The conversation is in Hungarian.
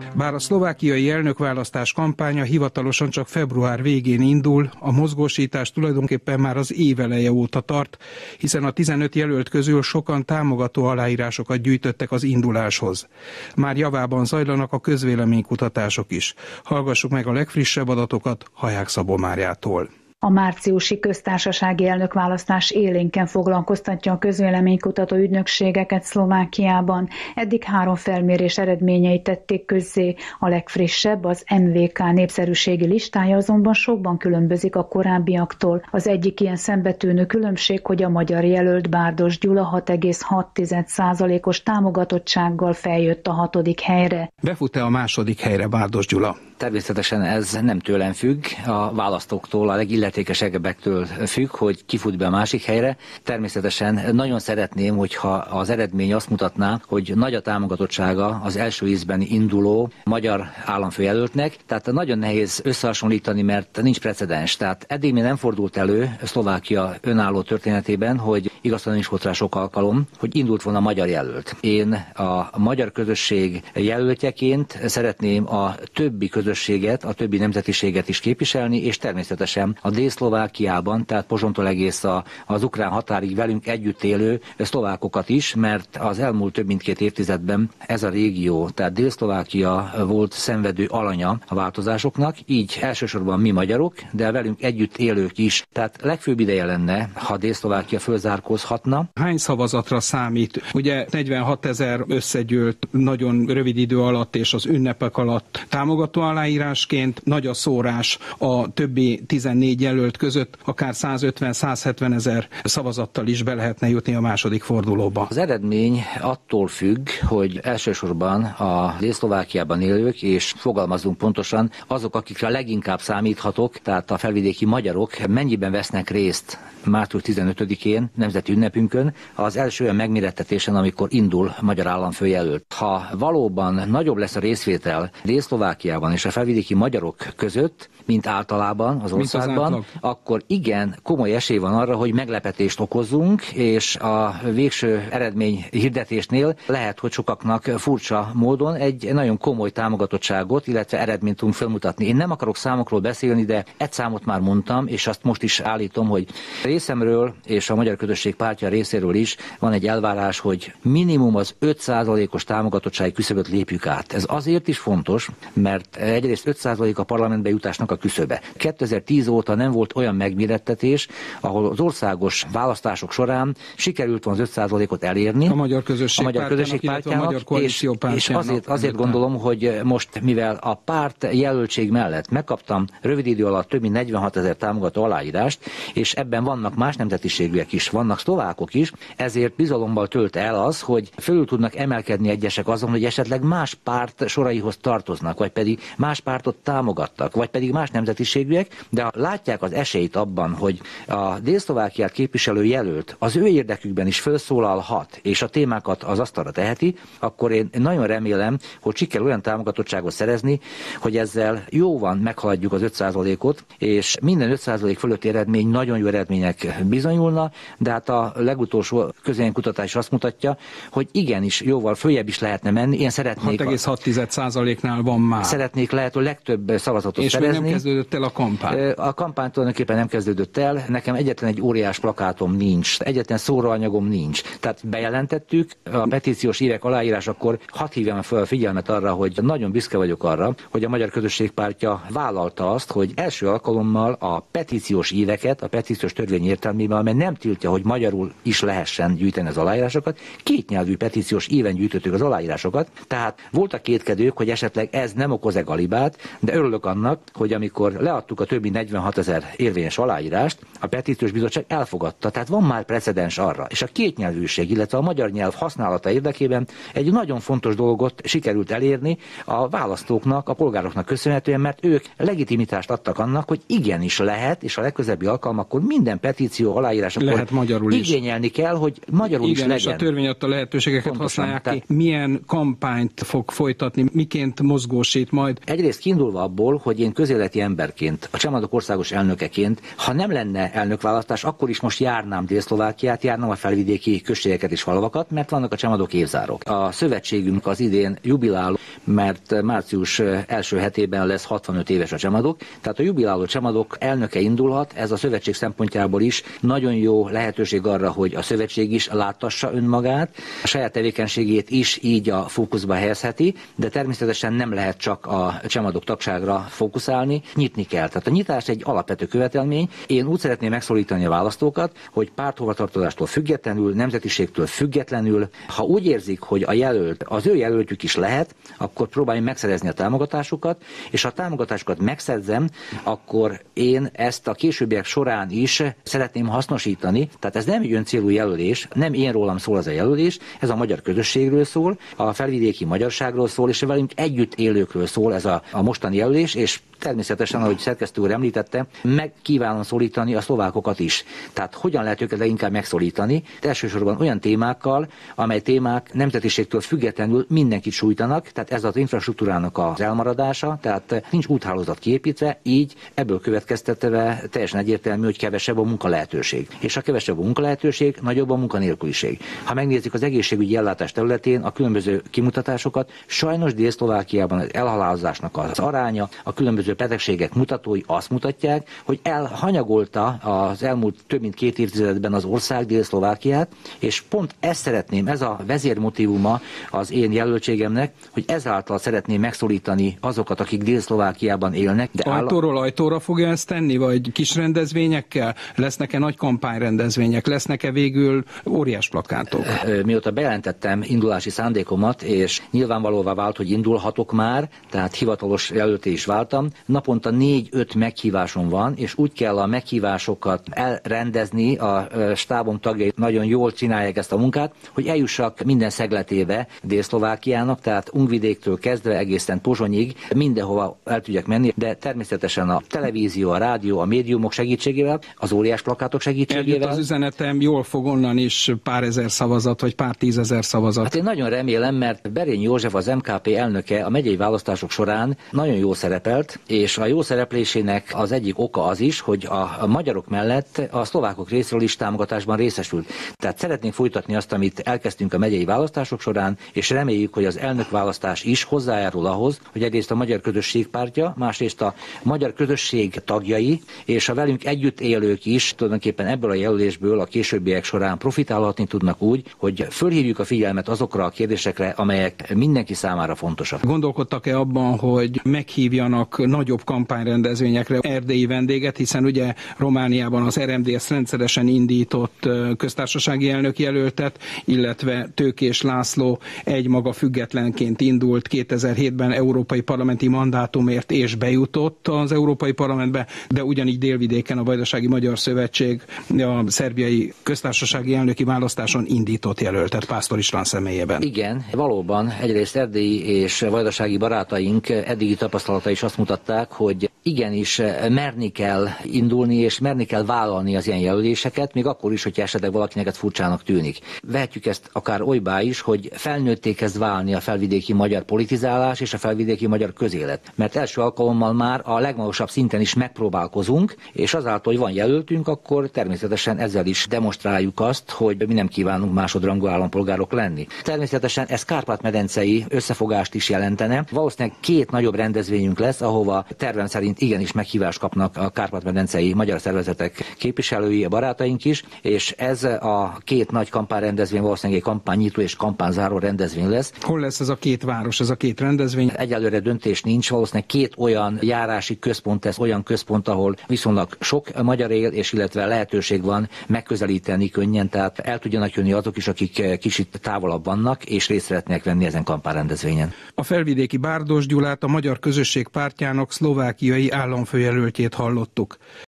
Bár a szlovákiai elnökválasztás kampánya hivatalosan csak február végén indul, a mozgósítás tulajdonképpen már az év eleje óta tart, hiszen a 15 jelölt közül sokan támogató aláírásokat gyűjtöttek az induláshoz. Már javában zajlanak a közvéleménykutatások is. Hallgassuk meg a legfrissebb adatokat Haják Szabó Máriától. A márciusi köztársasági elnökválasztás élénken foglalkoztatja a közvéleménykutató ügynökségeket Szlovákiában. Eddig 3 felmérés eredményeit tették közzé. A legfrissebb, az MVK népszerűségi listája azonban sokban különbözik a korábbiaktól. Az egyik ilyen szembetűnő különbség, hogy a magyar jelölt Bárdos Gyula 6,6%-os támogatottsággal feljött a 6. helyre. Befut-e a 2. helyre Bárdos Gyula? Természetesen ez nem tőlem függ, a választóktól, a legilletékesebbekkel függ, hogy ki fut be a másik helyre. Természetesen nagyon szeretném, hogyha az eredmény azt mutatná, hogy nagy a támogatottsága az első ízben induló magyar államfőjelöltnek. Tehát nagyon nehéz összehasonlítani, mert nincs precedens. Tehát eddig még nem fordult elő Szlovákia önálló történetében, hogy igazán is volt rá sok alkalom, hogy indult volna magyar jelölt. Én a magyar közösség jelöltjeként szeretném a többi közösséget, a többi nemzetiséget is képviselni, és természetesen a Dél-Szlovákiában, tehát Pozsontól egész az ukrán határig velünk együtt élő szlovákokat is, mert az elmúlt több mint 2 évtizedben ez a régió, tehát Dél-Szlovákia volt szenvedő alanya a változásoknak, így elsősorban mi magyarok, de velünk együtt élők is. Tehát legfőbb ideje lenne, ha Dél-Szlovákia fölzárkózhatna. Hány szavazatra számít? Ugye 46 000 összegyűlt nagyon rövid idő alatt és az ünnepek alatt támogató aláírásként, nagy a szórás a többi 14 jelölt között, akár 150-170 000 szavazattal is be lehetne jutni a második fordulóba. Az eredmény attól függ, hogy elsősorban a Dél-Szlovákiában élők, és fogalmazunk pontosan, azok, akikre leginkább számíthatok, tehát a felvidéki magyarok mennyiben vesznek részt március 15-én, nemzeti ünnepünkön, az első olyan megmérettetésen, amikor indul magyar államfőjelölt. Ha valóban nagyobb lesz a részvétel Dél-Szlovákiában és a felvidéki magyarok között, mint általában az országban, akkor igen, komoly esély van arra, hogy meglepetést okozzunk, és a végső eredmény hirdetésnél lehet, hogy sokaknak furcsa módon egy nagyon komoly támogatottságot, illetve eredményt tudunk felmutatni. Én nem akarok számokról beszélni, de egy számot már mondtam, és azt most is állítom, hogy részemről és a Magyar Közösség Pártja részéről is van egy elvárás, hogy minimum az 5%-os támogatottsági küszöböt lépjük át. Ez azért is fontos, mert egyrészt 5% a parlamentbe jutásnak a küszöbe. 2010 óta nem volt olyan megmérettetés, ahol az országos választások során sikerült volna az 5%-ot elérni. A Magyar Közösség Pártjának, a Magyar Koalíció Pártjának. És azért gondolom, hogy most, mivel a párt jelöltség mellett megkaptam rövid idő alatt több mint 46 000 támogató aláírást, és ebben vannak más nemzetiségűek is, vannak szlovákok is, ezért bizalommal tölt el az, hogy fölül tudnak emelkedni egyesek azon, hogy esetleg más párt soraihoz tartoznak, vagy pedig más pártot támogattak, vagy pedig más nemzetiségűek, de látják az esélyt abban, hogy a Dél-Szlovákiát képviselő jelölt az ő érdekükben is felszólalhat, és a témákat az asztalra teheti, akkor én nagyon remélem, hogy sikerül olyan támogatottságot szerezni, hogy ezzel jóvan meghaladjuk az 5%-ot, és minden 5% fölötti eredmény nagyon jó eredmények bizonyulna, de hát a legutolsó közvéleménykutatás azt mutatja, hogy igenis jóval följebb is lehetne menni. Én szeretnék 6,6%-nál van már. Szeretnék lehető legtöbb szavazatot és szerezni. És nem kezdődött el a kampány? A kampány tulajdonképpen nem kezdődött el. Nekem egyetlen egy óriás plakátom nincs, egyetlen szóróanyagom nincs. Tehát bejelentettük a petíciós évek aláírásakor, hadd hívjam fel a figyelmet arra, hogy nagyon büszke vagyok arra, hogy a Magyar Közösség Pártja vállalta azt, hogy első alkalommal a petíciós éveket, a petíciós törvény értelmében, amely nem tiltja, hogy magyarul is lehessen gyűjteni az aláírásokat, kétnyelvű petíciós éven gyűjtöttük az aláírásokat. Tehát voltak kétkedők, hogy esetleg ez nem okoz-e galibát, de örülök annak, hogy amikor leadtuk a több mint 46 000 érvényes aláírást, a petíciós bizottság elfogadta. Tehát van már precedens arra. És a kétnyelvűség, illetve a magyar nyelv használata érdekében egy nagyon fontos dolgot sikerült elérni a választóknak, a polgároknak köszönhetően, mert ők legitimitást adtak annak, hogy igenis lehet, és a legközelebbi alkalmakkor minden petíció aláírásakor lehet magyarul is. Igényelni kell, hogy magyarul igen, is legyen. És a törvény adta lehetőségeket pontosan használják ki. Milyen kampányt fog folytatni, miként mozgósít majd Egyrészt kiindulva abból, hogy én közéleti emberként, a Csemadok országos elnökeként, ha nem lenne elnökválasztás, akkor is most járnám Dél-Szlovákiát, járnám a felvidéki községeket és falvakat, mert vannak a Csemadok évzárok. A szövetségünk az idén jubilál, mert március első hetében lesz 65 éves a Csemadok, tehát a jubiláló Csemadok elnöke indulhat, ez a szövetség szempontjából is nagyon jó lehetőség arra, hogy a szövetség is láttassa önmagát, a saját tevékenységét is így a fókuszba helyezheti, de természetesen nem lehet csak a Csemadok tagságra fókuszálni, nyitni kell. Tehát a nyitás egy alapvető követelmény. Én úgy szeretném megszólítani a választókat, hogy párthovatartozástól függetlenül, nemzetiségtől függetlenül, ha úgy érzik, hogy a jelölt az ő jelöltjük is lehet, akkor próbáljunk megszerezni a támogatásukat, és ha a támogatásukat megszerzem, akkor én ezt a későbbiek során is szeretném hasznosítani. Tehát ez nem egy öncélú jelölés, nem én rólam szól ez a jelölés, ez a magyar közösségről szól, a felvidéki magyarságról szól, és velünk együtt élőkről szól ez a mostani jelölés, és természetesen, ahogy szerkesztő úr említette, meg kívánom szólítani a szlovákokat is. Tehát hogyan lehet őket leginkább megszólítani? Elsősorban olyan témákkal, amely témák nemzetiségtől függetlenül mindenkit sújtanak, tehát ez az infrastruktúrának az elmaradása, tehát nincs úthálózat kiépítve, így ebből következtetve teljesen egyértelmű, hogy kevesebb a munkalehetőség. És ha kevesebb a munkalehetőség, nagyobb a munkanélküliség. Ha megnézzük az egészségügyi ellátás területén a különböző kimutatásokat, sajnos Dél-Szlovákiában az elhalálozásnak az aránya, a különböző betegségek mutatói azt mutatják, hogy elhanyagolta az elmúlt több mint 2 évtizedben az ország Dél-Szlovákiát, és pont ezt szeretném, ez a vezérmotívuma az én jelöltségemnek, hogy ezáltal szeretném megszólítani azokat, akik Dél-Szlovákiában élnek. De ajtóról ajtóra fogja ezt tenni, vagy kis rendezvényekkel? Lesznek-e nagy kampányrendezvények? Lesznek-e végül óriás plakátok? Mióta bejelentettem indulási szándékomat, és nyilvánvalóvá vált, hogy indulhatok már, tehát hivatalos jelölté is váltam, naponta 4-5 meghívásom van, és úgy kell a meghívásokat elrendezni, a stábom tagjai nagyon jól csinálják ezt a munkát, hogy eljussak minden szegletébe Dél-Szlovákiának, tehát Ungvidéktől kezdve egészen Pozsonyig, mindenhova el tudjak menni, de természetesen a televízió, a rádió, a médiumok segítségével, az óriás plakátok segítségével. Eljut az üzenetem, jól fog onnan is pár ezer szavazat, vagy pár 10 000 szavazat. Hát én nagyon remélem, mert Berényi József, az MKP elnöke a megyei választások során nagyon jól szerepelt, és a jó szereplésének az egyik oka az is, hogy a magyarok mellett a szlovákok részéről is támogatásban részesült. Tehát szeretnénk folytatni azt, amit elkezdtünk a megyei választások során, és reméljük, hogy az elnökválasztás is hozzájárul ahhoz, hogy egyrészt a Magyar Közösség pártja, másrészt a Magyar Közösség tagjai, és a velünk együtt élők is tulajdonképpen ebből a jelölésből a későbbiek során profitálhatni tudnak úgy, hogy fölhívjuk a figyelmet azokra a kérdésekre, amelyek mindenki számára fontosak. Gondolkodtak-e abban, hogy meghívjanak nagyobb kampányrendezvényekre erdélyi vendéget, hiszen ugye Romániában az RMDSZ rendszeresen indított köztársasági elnök jelöltet, illetve Tőkés László egymaga függetlenként indult 2007-ben európai parlamenti mandátumért és bejutott az Európai Parlamentbe, de ugyanígy délvidéken a Vajdasági Magyar Szövetség a szerbiai köztársasági elnöki választáson indított jelöltet Pásztor István személyében. Igen, valóban egyrészt erdélyi és vajdasági barátaink eddigi tapasztalatai is azt mutatták, hogy igenis merni kell indulni, és merni kell vállalni az ilyen jelöléseket, még akkor is, hogyha esetleg valakinek ez furcsának tűnik. Vehetjük ezt akár olybá is, hogy felnőtté kezd válni a felvidéki magyar politizálás és a felvidéki magyar közélet. Mert első alkalommal már a legmagasabb szinten is megpróbálkozunk, és azáltal, hogy van jelöltünk, akkor természetesen ezzel is demonstráljuk azt, hogy mi nem kívánunk másodrangú állampolgárok lenni. Természetesen ez Kárpát-medencei összefogást is jelentene. Valószínűleg 2 nagyobb rendezvényünk lesz, ahova tervem szerint igenis meghívást kapnak a Kárpát-medencei magyar szervezetek képviselői, a barátaink is, és ez a 2 nagy kampányrendezvény valószínűleg egy kampánynyitó és kampányzáró rendezvény lesz. Hol lesz ez a 2 város, ez a 2 rendezvény? Egyelőre döntés nincs, valószínűleg 2 olyan járási központ lesz, olyan központ, ahol viszonylag sok magyar él, és illetve lehetőség van megközelíteni könnyen, tehát el tudjanak jönni azok is, akik kicsit távolabb vannak, és részt szeretnék venni ezen kampányrendezvényen. A felvidéki Bárdos Gyulát, a Magyar Közösség pártjának szlovákiai államfőjelöltjét hallottuk.